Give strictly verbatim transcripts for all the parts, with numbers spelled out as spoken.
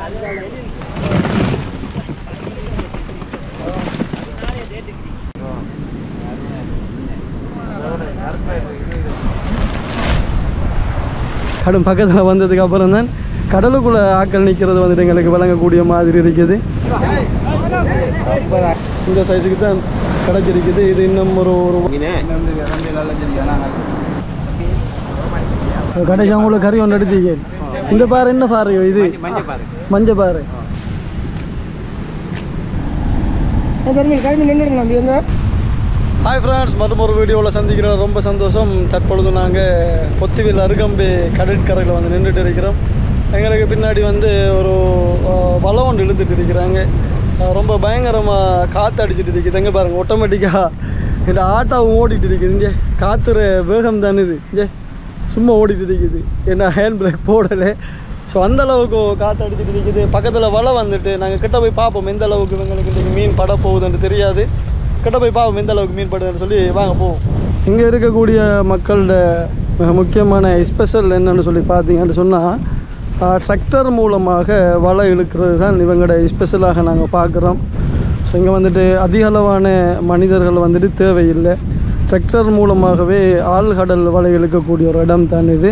கடும் பக்கத்தில் வந்ததுக்கு அப்புறம் தான் கடலுக்குள்ளே ஆக்கள் நிற்கிறது வந்துட்டு எங்களுக்கு வழங்கக்கூடிய மாதிரி இருக்குது. இந்த சைஸுக்கு தான் கிடச்சிருக்குது. இது இன்னும் ஒரு ஒரு கடைசி அவங்களுக்கு கறி ஒன்று எடுத்தீங்க. இந்த பாறை என்ன பாறையோ இது? மஞ்சள் பாறை. ஹாய் ஃப்ரெண்ட்ஸ், மற்றும் ஒரு வீடியோவில் சந்திக்கிறோம். ரொம்ப சந்தோஷம். தற்பொழுது நாங்கள் பொத்துவில் அருகம்பே கடற்கரையில் வந்து நின்றுட்டு இருக்கிறோம். எங்களுக்கு பின்னாடி வந்து ஒரு வலை ஒன்று இழுத்துட்டு இருக்கிறாங்க. ரொம்ப பயங்கரமாக காற்று அடிச்சுட்டு இருக்குது. எங்கே பாருங்கள், ஆட்டோமேட்டிக்காக இந்த ஆட்டாவும் ஓடிட்டு இருக்குது. இங்கே காற்றுற வேகம் தானே இது. இங்கே சும்மா ஓடிட்டு இருக்குது. ஏன்னா ஹேண்ட் பிரேக் போடலை. ஸோ அந்தளவுக்கு காற்று அடிச்சுட்டு இருக்குது. பக்கத்தில் வலை வந்துட்டு நாங்கள் கிட்ட போய் பார்ப்போம் எந்த அளவுக்கு எங்களுக்கு இன்றைக்கி மீன் பட போகுதுன்னு தெரியாது. கிட்ட போய் பார்ப்போம் எந்த அளவுக்கு மீன் படுதுன்னு சொல்லி வாங்க போவோம். இங்கே இருக்கக்கூடிய மக்களோட மிக முக்கியமான ஸ்பெஷல் என்னென்னு சொல்லி பார்த்தீங்கன்னு சொன்னால், டிராக்டர் மூலமாக வலை இழுக்கிறது தான் இவங்களோட ஸ்பெஷலாக நாங்கள் பார்க்குறோம். ஸோ இங்கே வந்துட்டு அதிக அளவான மனிதர்கள் வந்துட்டு தேவையில்லை. டிராக்டர் மூலமாகவே ஆழ்கடல் வலை இழுக்கக்கூடிய ஒரு இடம் தான் இது.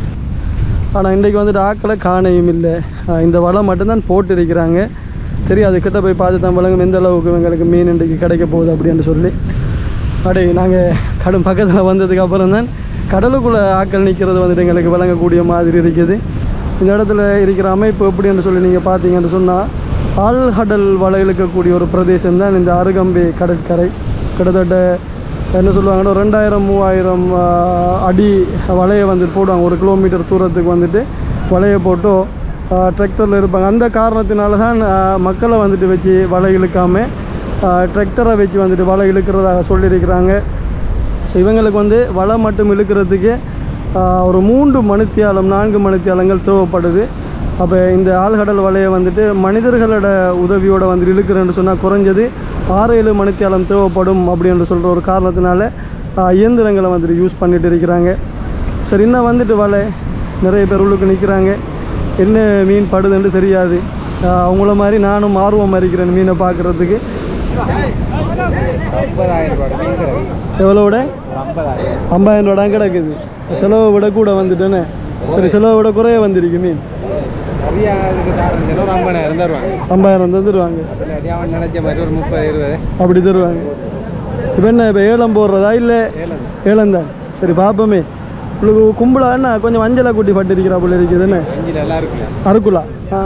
ஆனால் இன்றைக்கி வந்துட்டு ஆக்களை காணையும் இல்லை. இந்த வலை மட்டும்தான் போட்டு இருக்கிறாங்க. தெரியாது, கிட்ட போய் பார்த்து தான் வழங்கும் எந்த அளவுக்கு எங்களுக்கு மீன் இன்றைக்கி கிடைக்க போகுது அப்படின்னு சொல்லி. அப்படி நாங்கள் கடும் பக்கத்தில் வந்ததுக்கு அப்புறம் தான் கடலுக்குள்ளே ஆக்கள் நிற்கிறது வந்துட்டு எங்களுக்கு வழங்கக்கூடிய மாதிரி இருக்குது. இந்த இடத்துல இருக்கிற அமைப்பு எப்படின்னு சொல்லி நீங்கள் பார்த்தீங்கன்னு சொன்னால், ஆழ்கடல் வலை இழுக்கக்கூடிய ஒரு பிரதேசம் தான் இந்த அருகம்பே கடற்கரை. கிட்டத்தட்ட என்ன சொல்லுவாங்கன்னா ரெண்டாயிரம் மூவாயிரம் அடி வலையை வந்துட்டு போடுவாங்க. ஒரு கிலோமீட்டர் தூரத்துக்கு வந்துட்டு வலையை போட்டு டிராக்டரில் இருப்பாங்க. அந்த காரணத்தினால தான் மக்களை வந்துட்டு வச்சு வலை இழுக்காமல் டிராக்டரை வச்சு வந்துட்டு வலை இழுக்கிறதாக சொல்லியிருக்கிறாங்க. ஸோ இவங்களுக்கு வந்து வலை மட்டும் இழுக்கிறதுக்கு ஒரு மூன்று மணித்தியாலம் நான்கு மணித்தியாலங்கள் தேவைப்படுது. அப்போ இந்த ஆழ்கடல் வலையை வந்துட்டு மனிதர்களோட உதவியோடு வந்துட்டு இழுக்கிறேன்னு சொன்னால் குறைஞ்சது ஆறு ஏழு மணித்தியாலம் தேவைப்படும் அப்படின்னு சொல்கிற ஒரு காரணத்தினால இயந்திரங்களை வந்துட்டு யூஸ் பண்ணிட்டு இருக்கிறாங்க. சரி, இன்னும் வந்துட்டு வலை நிறைய பேர் உள்ளுக்கு நிற்கிறாங்க. என்ன மீன் படுதுன்னு தெரியாது. அவங்கள மாதிரி நானும் ஆர்வமாக இருக்கிறேன் மீனை பார்க்குறதுக்கு. எவ்வளோட ஐம்பதாயிரம் ரூபா தான் கிடக்குது. செலவை விட கூட வந்துட்டேன்னு. சரி, செலவை விட குறைய வந்துருக்கு மீன். ஐம்பதாயிரம் தந்துடுவாங்க. அப்படி தருவாங்க. இப்போ என்ன இப்போ ஏலம் போடுறதா இல்லை? ஏலம் தான். சரி பார்ப்போமே. உங்களுக்கு கும்பலா என்ன கொஞ்சம் மஞ்சளை கூட்டி பட்டு இருக்கிறா போல இருக்குது. என்ன அறுக்குலா? ஆ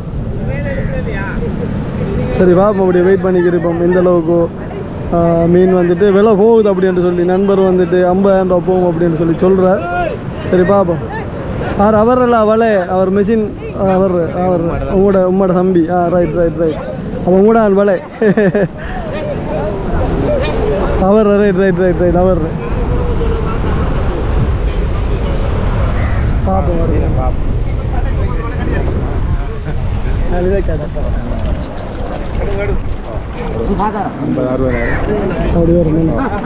சரி பார்ப்போம். அப்படியே வெயிட் பண்ணிக்கிருப்போம் எந்த அளவுக்கு மீன் வந்துட்டு விலை போகுது அப்படின்னு சொல்லி. நண்பர் வந்துட்டு ஐம்பதாயிரம் ரூபா போகும் அப்படின்னு சொல்லி சொல்கிறார். சரி பார்ப்போம். அவர் அவர் இல்லை வலை, அவர் மிஷின் அவர் அவர் உங்களோட உங்களோட தம்பி. ஆ ரைட் ரைட் ரைட் அவன் கூட வலை அவர் ரைட் ரைட் ரைட் ரைட் அவர் பார்ப்போம். அப்படி வரும்.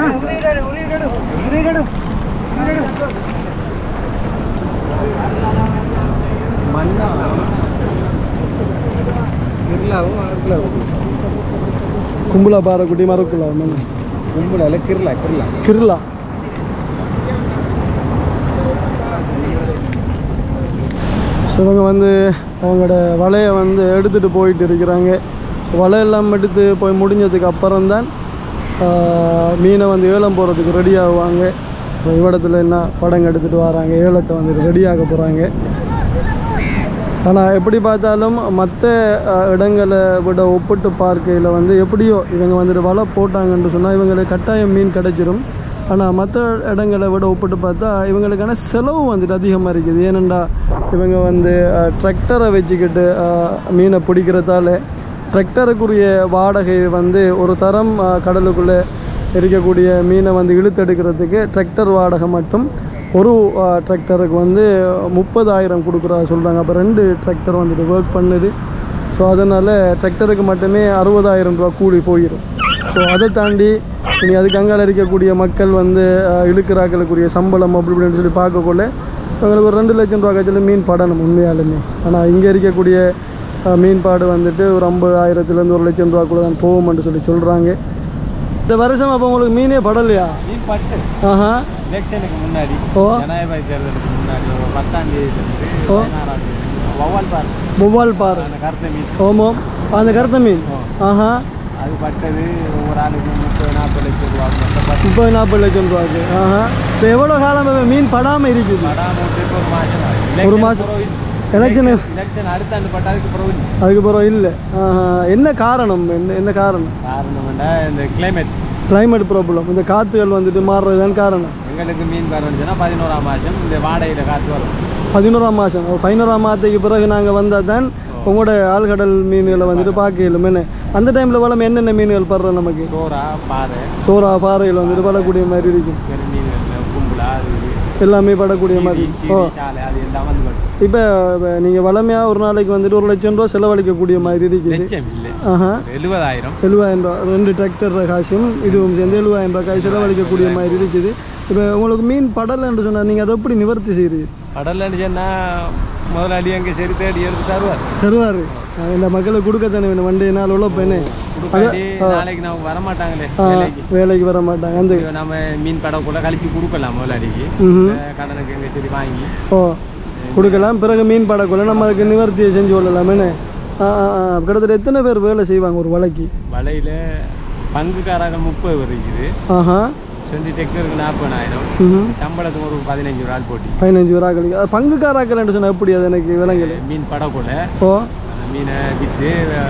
கும்பலா பாறை குட்டி மறக்குலா கும்பலா இல்லை கிர்லா கிர்லா கிர்லா இவங்க வந்து அவங்களோட வலையை வந்து எடுத்துகிட்டு போயிட்டு இருக்கிறாங்க. வலையெல்லாம் எடுத்து போய் முடிஞ்சதுக்கு அப்புறம்தான் மீனை வந்து ஏலம் போகிறதுக்கு ரெடி ஆகுவாங்க. இவ்விடத்தில் என்ன படங்க எடுத்துகிட்டு வராங்க, ஏலத்தை வந்துட்டு ரெடியாக போகிறாங்க. ஆனால் எப்படி பார்த்தாலும் மற்ற இடங்களை விட ஒப்பிட்டு பார்க்கையில் வந்து எப்படியோ இவங்க வந்துட்டு வலை போட்டாங்கன்னு சொன்னால் இவங்களுக்கு கட்டாயம் மீன் கிடைச்சிடும். ஆனால் மற்ற இடங்களை விட ஒப்பிட்டு பார்த்தா இவங்களுக்கான செலவு வந்துட்டு அதிகமாக இருக்குது. ஏனெண்டா இவங்க வந்து டிராக்டரை வச்சுக்கிட்டு மீனை பிடிக்கிறதால டிராக்டருக்குரிய வாடகை வந்து ஒரு தரம் கடலுக்குள்ளே இருக்கக்கூடிய மீனை வந்து இழுத்தெடுக்கிறதுக்கு டிராக்டர் வாடகை மட்டும் ஒரு டிராக்டருக்கு வந்து முப்பதாயிரம் கொடுக்குறா சொல்கிறாங்க. அப்போ ரெண்டு டிராக்டர் வந்துட்டு ஒர்க் பண்ணுது. ஸோ அதனால் டிராக்டருக்கு மட்டுமே அறுபதாயிரம் ரூபா கூலி போயிடும். ஸோ அதை தாண்டி இனி அதுக்கு அங்கால இருக்கக்கூடிய மக்கள் வந்து இழுக்கிறாக்களுக்குரிய சம்பளம் அப்படி இப்படின்னு சொல்லி பார்க்கக்குள்ள அவங்களுக்கு ஒரு ரெண்டு லட்சம் ரூபா கட்சியில் மீன் படணும் உண்மையாலுமே. ஆனால் இங்கே இருக்கக்கூடிய மீன்பாடு வந்துட்டு ஒரு ஐம்பதாயிரத்துலேருந்து ஒரு லட்சம் ரூபாக்குள்ள தான் போகும்னு சொல்லி சொல்கிறாங்க. இந்த வருஷம் அப்போ உங்களுக்கு மீனே படலையா? மீன் பட்டு ஆஹா எலெக்ஷனுக்கு முன்னாடி ஓ ஜனாதிபதி தேர்தலுக்கு முன்னாடி ஒரு பத்தாம் தேதி ஓ வவ்வால் பார் வவ்வால் பார் அந்த கருத்த மீன் ஓமோம் அந்த கருத்த மீன் ஆஹா அது பட்டது ஒவ்வொரு ஆளுக்கு முப்பது நாற்பது லட்சம் ரூபா முப்பது நாற்பது லட்சம் ரூபாய்க்கு. ஆஹா இப்போ எவ்வளோ காலம் மீன் படாமல் இருக்குது? படாமல் ஒரு மாதம் ஒரு மாதம் எலெக்ஷன் எலெக்ஷன் அடுத்த ஆண்டு பட்டா அதுக்கு பிறகு அதுக்கு பிறகு இல்லை. என்ன காரணம்? என்ன என்ன காரணம்? காரணம்டா இந்த கிளைமேட் கிளைமேட் ப்ராப்ளம். இந்த காற்றுகள் வந்துட்டு மாறுறது தான் காரணம். எங்களுக்கு மீன் வரணுச்சுன்னா பதினோராம் மாதம் இந்த வாடகையில் காற்று வரும். பதினோராம் மாதம் பதினோராம் மாதத்துக்கு பிறகு நாங்கள் வந்தால் தான் உங்களோட ஆழ்கடல் மீன்களை வந்துட்டு பார்க்கலும். என்ன அந்த டைமில் வளம் என்னென்ன மீன்கள் படுறோம்? நமக்கு தோரா பாறை தோரா பாறைகள் வந்துட்டு படக்கூடிய மாதிரி இருக்கும். மீன்கள் கும்பலா எல்லாமே படக்கூடிய மாதிரி. ஓ இப்போ நீங்கள் வளமையாக ஒரு நாளைக்கு வந்துட்டு ஒரு லட்சம் ரூபா செலவழிக்கக்கூடிய மாதிரி இருக்குது. ஆஹா எழுபதாயிரம் எழுபதாயிரம் ரூபா ரெண்டு டிராக்டர் காசும் இதுவும் சேர்ந்து எழுபதாயிரம் ரூபாய் காசு செலவழிக்கக்கூடிய மாதிரி இருக்குது. இப்போ உங்களுக்கு மீன் படலைன்னு சொன்னால் நீங்கள் அதை எப்படி நிவர்த்தி செய்கிறீங்க? படலைன்னு சொன்னால் முதலாளி அங்கே சரி தேடி எடுத்து தருவார் தருவார் இந்த மக்களுக்கு கொடுக்கத்தானே வேணும். வண்டி நாள் உழப்பேன்னு நாளைக்கு நம்ம வரமாட்டாங்களே வேலைக்கு வர மாட்டாங்க. அந்த நம்ம மீன் படக்குள்ள கழிச்சு கொடுக்கலாம் முதலாளிக்கு கடனுக்கு எங்கே சரி வாங்கி ஓ கொடுக்கலாம். பிறகு மீன் படக்குள்ள நம்ம அதுக்கு நிவர்த்தியை செஞ்சு கொள்ளலாமேன்னு. கிட்டத்தட்ட எத்தனை பேர் வேலை செய்வாங்க ஒரு வலைக்கு? வலையில் பங்குக்காரங்க முப்பது பேர் இருக்குது. ஆஹா செஞ்சு டெக்டருக்கு நாற்பதாயிரம் சம்பளத்துக்கு ஒரு பதினஞ்சு ஆள் போட்டி பதினஞ்சு ரூபாய்க்கு. பங்குக்காராக்கள் சொன்னால் எப்படி? அது எனக்கு விலங்குல மீன் படக்குள்ள ஓ மீனை விற்று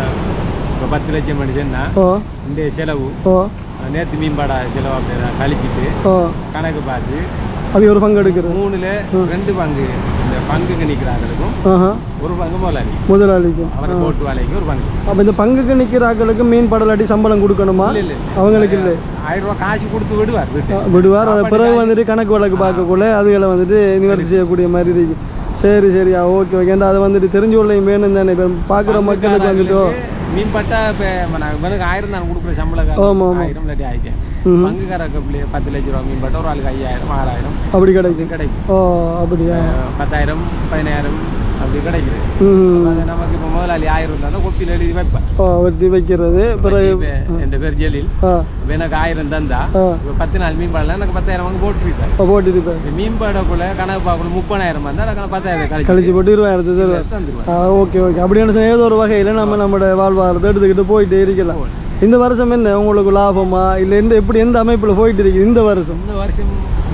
இப்போ பத்து லட்சம் மனுஷன்னா ஓ இந்த செலவு ஓ நேற்று மீன் படா செலவு அப்படி கழிச்சிட்டு ஓ கணக்கு பார்த்து அது ஒரு பங்கு எடுக்கிறது. மூணுல ரெண்டு பங்கு இந்த பங்குக்கு நிற்கிறாங்களுக்கும் ஒரு பங்கு முதலாளி முதலாளிக்கும் அவரை போட்டு வேலைக்கு ஒரு பங்கு. அப்போ இந்த பங்குக்கு நிற்கிறாங்களுக்கு மீன் படலாட்டி சம்பளம் கொடுக்கணுமா? இல்லை அவங்களுக்கு இல்லை. ஆயிரம் ரூபா காசு கொடுத்து விடுவார் விடுவார். அதை பிறகு வந்துட்டு கணக்கு வழக்கு பார்க்கக்குள்ள அதுகளை வந்துட்டு நிவர்த்தி செய்யக்கூடிய மாதிரி இருக்கு. சரி சரியா ஓகே ஓகேண்டா. அதை வந்துட்டு தெரிஞ்சு கொள்ளையும் வேணும் தானே. இப்போ பார்க்குற மக்களுக்கு வந்துட்டு மீன் பட்டா இப்போ எனக்கு ஆயிரம் தான் கொடுக்குற சம்பளம் ஆயிரம் இல்லாட்டி ஆயிட்டேன். பங்குக்காரக்கு பத்து லட்ச ரூபா மீன் பட்டா ஒரு ஆளுக்கு ஐயாயிரம் ஆறாயிரம் அப்படி கிடைக்கும் கிடைக்கும். ஓ அப்படியா? பத்தாயிரம் பதினாயிரம் அப்படி கிடைக்குது. நமக்கு இப்போ முதலாளி ஆயிரம் இருந்தாலும் கொப்பியில் எழுதி வைப்பேன். ஓ வெட்டி வைக்கிறது. பிறகு என் பேர் ஜெலில். எனக்கு ஆயிரம் தந்தா இப்போ பத்து நாள் மீன் பாடலாம் எனக்கு பத்தாயிரம் வாங்க போட்டுருப்பேன். போட்டுருப்பேன் மீன் பாடக்குள்ள கணக்கு பார்க்கணும் முப்பதாயிரம் வந்தால் எனக்கு பத்தாயிரம் கழிச்சு போட்டு இருபதாயிரத்து தருவேன். ஓகே ஓகே அப்படின்னு ஏதோ ஒரு வகையில் நம்ம நம்மளோட வாழ்வாதாரத்தை எடுத்துக்கிட்டு போயிட்டே இருக்கலாம். இந்த வருஷம் என்ன உங்களுக்கு லாபமா இல்லை எந்த எப்படி எந்த அமைப்பில் போயிட்டு இருக்குது இந்த வருஷம்? இந்த வருஷம்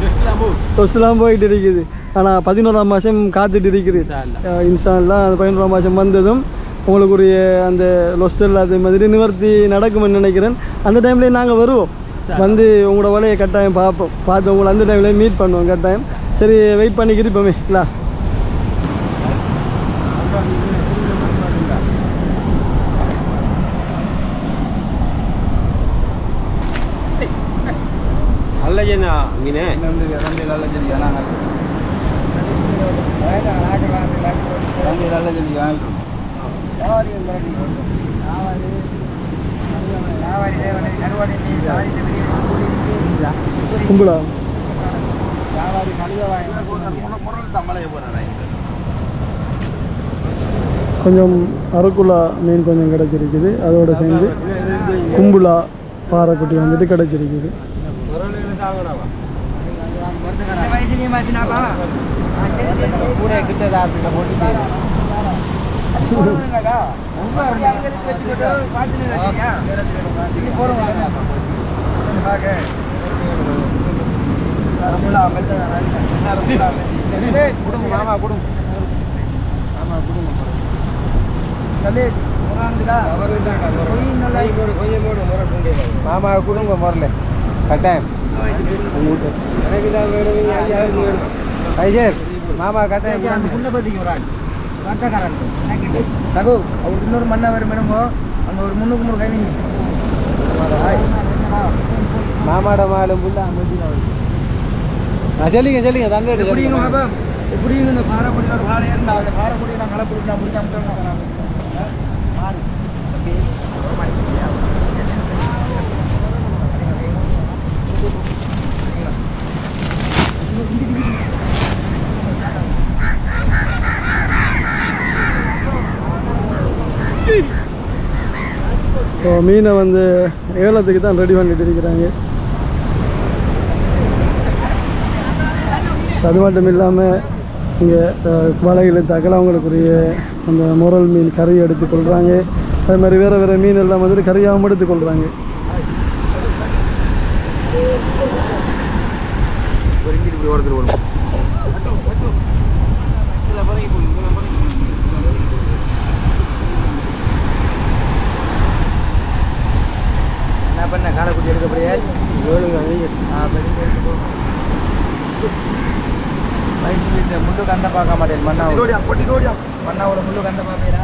டொஸ்ட்லாம் போயிட்டு இருக்குது. ஆனால் பதினோராம் மாதம் காத்துட்டு இருக்குது. இன்ஸ்டால்லாம் அந்த பதினோராம் மாதம் வந்ததும் உங்களுக்குரிய அந்த லொஸ்ட் இல்லாத மாதிரி நிவர்த்தி நடக்கும்னு நினைக்கிறேன். அந்த டைம்லேயே நாங்கள் வருவோம் வந்து உங்களோட வலையை கட்டாயம் பார்ப்போம். பார்த்து உங்களை அந்த டைம்லேயே மீட் பண்ணுவோம் கட்டாயம். சரி வெயிட் பண்ணி இருப்போமே இல்லை? அல்லஜனா மீனே கும்பலா கொஞ்சம் அரைக்குலா மீன் கொஞ்சம் கிடைச்சிருக்குது. அதோட சேர்ந்து கும்பலா பாறைக்குட்டி வந்துட்டு கிடைச்சிருக்குது. மாமா கொடுங்க முரல கட்டாயம் மாமா கட்டாயம் தகு அவர் இன்னொரு மண்ணா வரும் மேடமோ அங்கே ஒரு முன்னுக்கு மூணு கை மாமாட மாலும் புல்லா சொல்லிங்க சொல்லிங்க தண்டை எப்படிங்க எப்படிங்க இந்த பாறைப்படி ஒரு பாறை இருந்தா அந்த பாறைப்படி நான் கலப்படி நான் முடிக்காம ஸோ மீனை வந்து ஏலத்துக்கு தான் ரெடி பண்ணிட்டு இருக்கிறாங்க. அது மட்டும் இல்லாமல் இங்கே வலையில் தகவல் அவங்களுக்குரிய அந்த முரல் மீன் கறி எடுத்துக்கொள்கிறாங்க. அது மாதிரி வேறு வேறு மீன் எல்லாம் வந்துட்டு கறியாகவும் எடுத்துக்கொள்கிறாங்க. என்ன பண்ண காலக்குட்டி எடுக்கப்படியா முள்ளு கந்த பார்க்க மாட்டேன். மண்ணா மண்ணாவோட முள்ளு கந்த பார்ப்பீரா?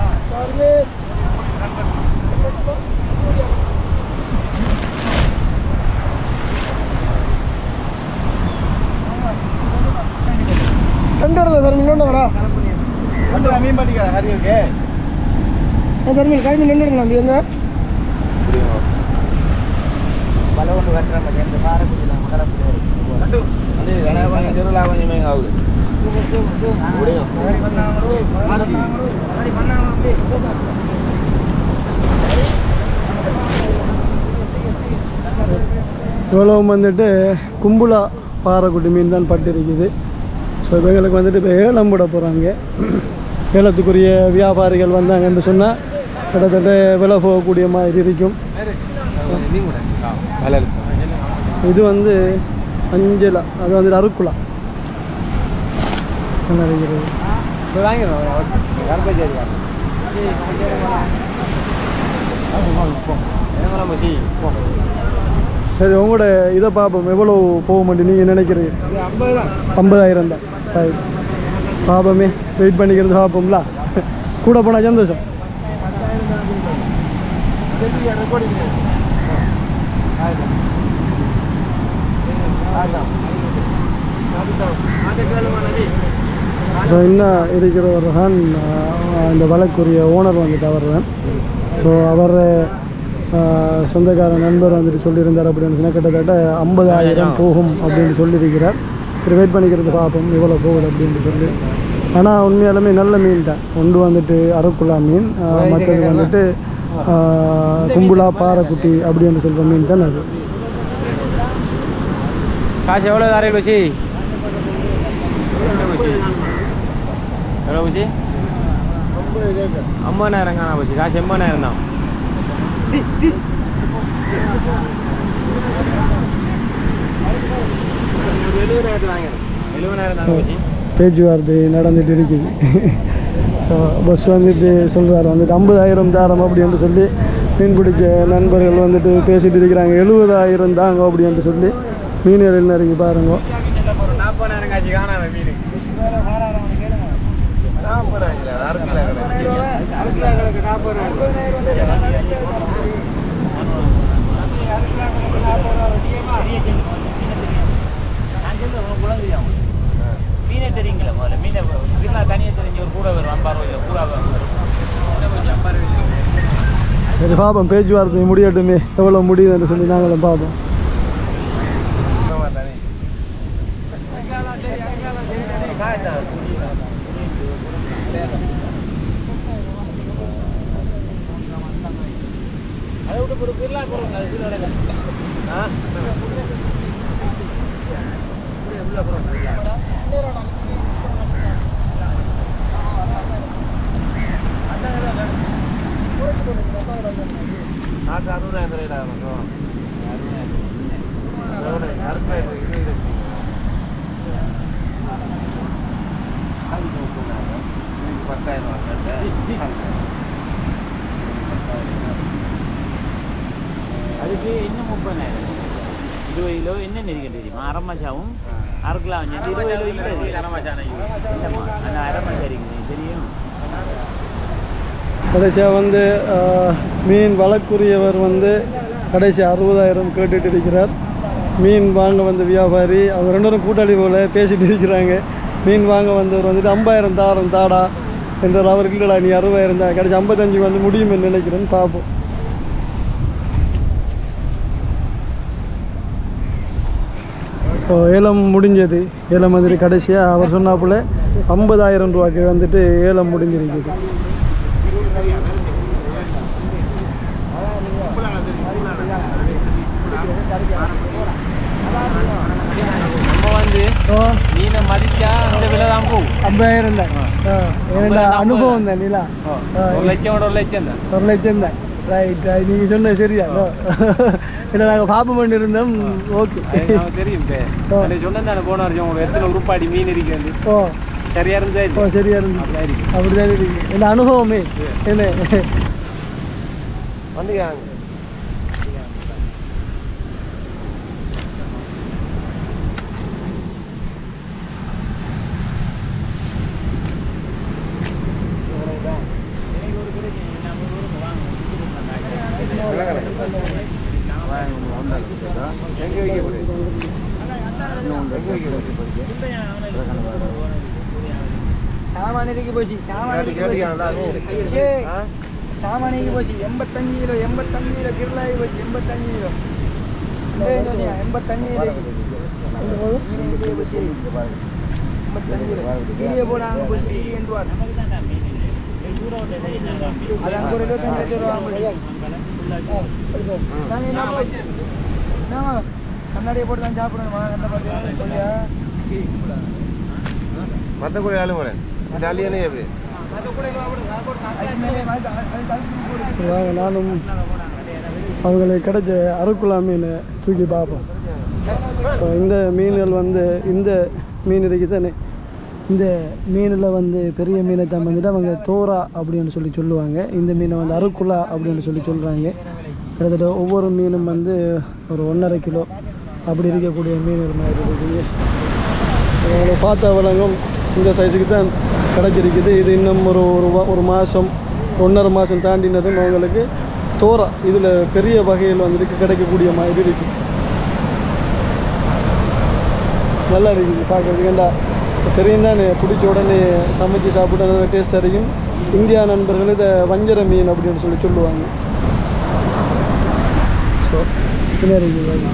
கண்டு வரதா சார் மீன் வரா மீன் பண்ணிக்கிறேன் ஹரி இருக்கு சார் மீன் கறி மீன் நின்று நம்பி என்ன பல ஒன்று கட்டுற மாதிரி அந்த காரக்குடி நம்ம கலப்பு அது வேணா திருவிழா கொஞ்சமே ஆகுது. இவ்வளவு வந்துட்டு கும்புலா பாறைக்குட்டி மீன் தான் பட்டு இருக்குது. ஸோ இவங்களுக்கு வந்துட்டு இப்போ ஏலம் போட போகிறாங்க. ஏலத்துக்குரிய வியாபாரிகள் வந்தாங்கன்னு சொன்னால் கிட்டத்தட்ட விலை போகக்கூடிய மாதிரி இருக்கும். இது வந்து அஞ்சலா, அது வந்துட்டு அருக்குலா இருக்கிறது. சரி, உங்களோட இதை பார்ப்போம் எவ்வளோ போக மாட்டேன் நீங்கள் நினைக்கிறீங்க? ஐம்பதாயிரம் தான். சரி பாப்போமே, வெயிட் பண்ணிக்கிறது பார்ப்போம்ல. கூட போனால் சந்தோஷம். ஸோ இன்னும் இருக்கிறவர் தான் இந்த வழக்குரிய ஓனர் வந்துட்டு அவர் தான். ஸோ அவர் சொந்தக்கார நண்பர் வந்துட்டு சொல்லியிருந்தார் அப்படின்னு சொன்னால் கிட்டத்தட்ட ஐம்பதாயிரம் போகும் அப்படின்னு சொல்லியிருக்கிறார். சரி வெயிட் பண்ணிக்கிறது பார்ப்போம் இவ்வளோ போகுது அப்படின்னு சொல்லி. ஆனால் உண்மையாலுமே நல்ல மீன் தான். ஒன்று வந்துட்டு அருக்குலா மீன், மற்றது வந்துட்டு கும்புலா பாறைக்குட்டி அப்படின்னு சொல்கிற மீன் தான் அது. காசு எவ்வளோ தாரையில் வச்சு எவ்வளோ வச்சு ஐம்பதாயிரம் காணா போச்சு. காசு எண்பதாயிரம் தான். எழுபதாயிரம் தான் போச்சு. பேச்சுவார்த்தை நடந்துட்டு இருக்குது. ஸோ பஸ் வந்துட்டு சொல்கிறார் வந்துட்டு ஐம்பதாயிரம் தாரம் அப்படின்னு சொல்லி மீன் பிடிச்ச நண்பர்கள் வந்துட்டு பேசிகிட்டு இருக்கிறாங்க. எழுபதாயிரம் தாங்க அப்படின்னு சொல்லி மீன் இடையில் இறங்கி பாருங்க. நாற்பதாயிரம் காட்சி காணாத மீன் மீனே தெரியுங்களா? முதல்ல மீனை வீட்டில் தனியாக தெரிஞ்ச ஒரு கூட வரும் ஐம்பது ரூபாயில் கூட வரும். சரி பார்ப்போம், பேச்சுவார்த்தை முடியட்டுமே எவ்வளோ முடியுதுன்னு சொல்லி நாங்களும் பார்ப்போம். அதை விட்டு ஒரு பிர்லா போடுங்க. அது சில ஆ உள்ள போகிறோம். காசு அறுபதாயிரம் தரையிடாகும். பத்தாயிரம் அதுக்கு இன்னும் முப்பதாயிரம் இருபது கிலோ என்ன நெருக்க தெரியுமா? அரமாச்சாவும் அரைக்கலாம் வந்து இருபது கிலோ இல்லை அரமாச்சான இல்லைம்மா அந்த அரமாச்சா இருக்குது தெரியும். கடைசியாக வந்து மீன் வளர்க்குரியவர் வந்து கடைசி அறுபதாயிரம் கேட்டுட்டு இருக்கிறார். மீன் வாங்க வந்த வியாபாரி அவங்க ரெண்டு பேரும் கூட்டாளி போல் பேசிகிட்டு இருக்கிறாங்க. மீன் வாங்க வந்தவர் வந்துட்டு ஐம்பதாயிரம் தாரம் தாடா என்றார். அவருக்கு இல்லைடா நீ அறுபதாயிரம் தான், கடைசி ஐம்பத்தஞ்சு வந்து முடியும்னு நினைக்கிறேன்னு பார்ப்போம். இப்போ ஏலம் முடிஞ்சது. ஏலம் வந்துட்டு கடைசியாக அவர் சொன்னாப்புல ஐம்பதாயிரம் ரூபாய்க்கு வந்துட்டு ஏலம் முடிஞ்சிருக்குது. ஐம்பதாயிரம் தான் என்னோட அனுபவம் தான் நீலா ஒரு லட்சம் ஒரு லட்சம் தான் ஒரு லட்சம் தான் ரைட் நீங்கள் சொன்னது சரியா இல்லை நாங்கள் பாப்பம் பண்ணி இருந்தோம் ஓகே தெரியும் சொன்னது தானே போன வருஷம் உங்களுக்கு எத்தனை உருப்பாடி மீன் இருக்காது ஓ சரியா இருந்தா ஓ சரியா இருந்து அப்படிதான் இருக்கு என்ன அனுபவமே என்ன வந்துக்காங்க சாமானிக்கு போச்சு சாமானிக்கு சாமானிக்கு போச்சு எண்பத்தஞ்சு கிலோ எண்பத்தஞ்சு கிலோ கிருளாகி போச்சு எண்பத்தஞ்சு கிலோ எண்பத்தஞ்சு கிலோ போச்சு எண்பத்தஞ்சு கிலோ போடாங்க போச்சு என்று அது அங்கே ஒரு இருபத்தஞ்சு லட்சம் ரூபா கண்ணாடியை போட்டு தான் சாப்பிடணுமா அந்த பார்த்தியா மற்ற கூட ஆளு போல டாலியானே எப்படி வாங்க நானும் அவங்களுக்கு கிடைச்ச அருக்குலா மீனை தூக்கி பார்ப்போம் ஸோ இந்த மீன்கள் வந்து இந்த மீன் இருக்கு தானே இந்த மீனில் வந்து பெரிய மீனை தான் வந்துட்டு அவங்க தோரா அப்படின்னு சொல்லி சொல்லுவாங்க இந்த மீனை வந்து அருக்குலா அப்படின்னு சொல்லி சொல்கிறாங்க கிட்டத்தட்ட ஒவ்வொரு மீனும் வந்து ஒரு ஒன்றரை கிலோ அப்படி இருக்கக்கூடிய மீன்கள் மாதிரி இருக்குது அவங்களை பார்த்தா வழங்கும் இந்த சைஸுக்கு தான் கிடச்சிருக்குது இது இன்னும் ஒரு ஒரு ஒரு மாதம் ஒன்றரை மாதம் தாண்டினதும் அவங்களுக்கு தோரா இதில் பெரிய வகையில் வந்துட்டு கிடைக்கக்கூடிய மாதிரி இருக்குது நல்லா இருக்குது பார்க்குறதுக்கு ஏண்டா தெரியும் தானே பிடிச்ச உடனே சமைச்சு சாப்பிட்டு நல்லா டேஸ்ட்டாக இருக்கும் இந்தியா நண்பர்கள் இதை வஞ்சர மீன் அப்படின்னு சொல்லி சொல்லுவாங்க ஸோ பின்னாடி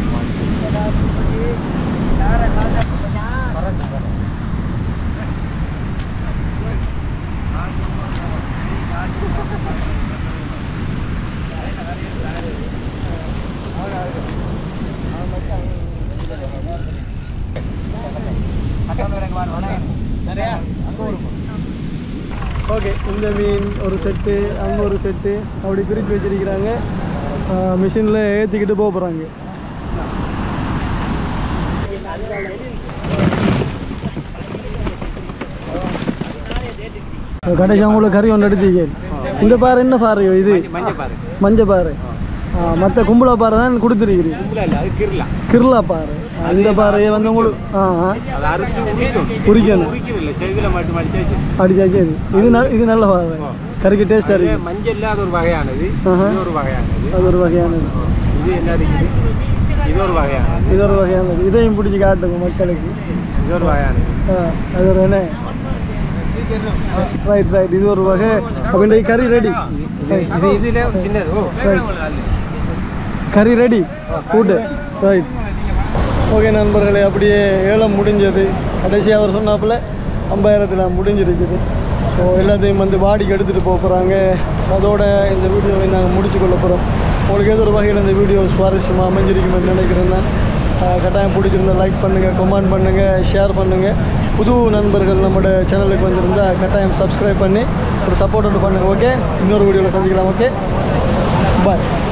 ஓகே இந்த மீன் ஒரு செட்டு அங்கே ஒரு செட்டு அப்படி பிரித்து வச்சிருக்கிறாங்க மிஷினில் ஏற்றிக்கிட்டு போக போகிறாங்க கடைசி அவங்களுக்கு கறி ஒன்று எடுத்தீங்க இந்த பாறை என்ன பாறையோ இது மஞ்சள் பாறை மற்ற கும்பலா பாறை தான் கொடுத்துருக்கிறீங்க கிருளா பாறை இந்த பாறையை வந்து உங்களுக்கு குறிக்கணும் அடிச்சாச்சு இது இது நல்ல பாறை கறிக்கு டேஸ்டாக இருக்கு மஞ்சள் அது ஒரு வகையானது ஒரு வகையானது அது ஒரு வகையானது இது என்ன இருக்குது இது ஒரு வகையானது இது ஒரு வகையானது இதையும் பிடிச்சி காட்டுங்க மக்களுக்கு இது ஒரு வகையானது அது ஒரு என்ன ரைட் ரைட் இது ஒரு வகை அப்படின்ற கறி ரெடி இது இதில் சின்னது கறி ரெடி கூட்டு ரைட் ஓகே நண்பர்களே அப்படியே ஏலம் முடிஞ்சது கடைசியாக அவர் சொன்னாப்புல ஐம்பதாயிரத்தில் முடிஞ்சிருக்குது ஸோ எல்லாத்தையும் வந்து வாடிக்கு எடுத்துகிட்டு போக போகிறாங்க அதோட இந்த வீடியோவை நாங்கள் முடிச்சு கொள்ள போகிறோம் உங்களுக்கு ஏதோ ஒரு வகையில் இந்த வீடியோ சுவாரஸ்யமாக அமைஞ்சிருக்குமென்னு நினைக்கிறேன்னா கட்டாயம் பிடிச்சிருந்தா லைக் பண்ணுங்கள் கமெண்ட் பண்ணுங்கள் ஷேர் பண்ணுங்கள் புது நண்பர்கள் நம்மளோட சேனலுக்கு வந்திருந்தால் கட்டாயம் சப்ஸ்கிரைப் பண்ணி ஒரு சப்போர்ட் பண்ணுங்கள் ஓகே இன்னொரு வீடியோவில் சந்திக்கலாம் ஓகே பாய்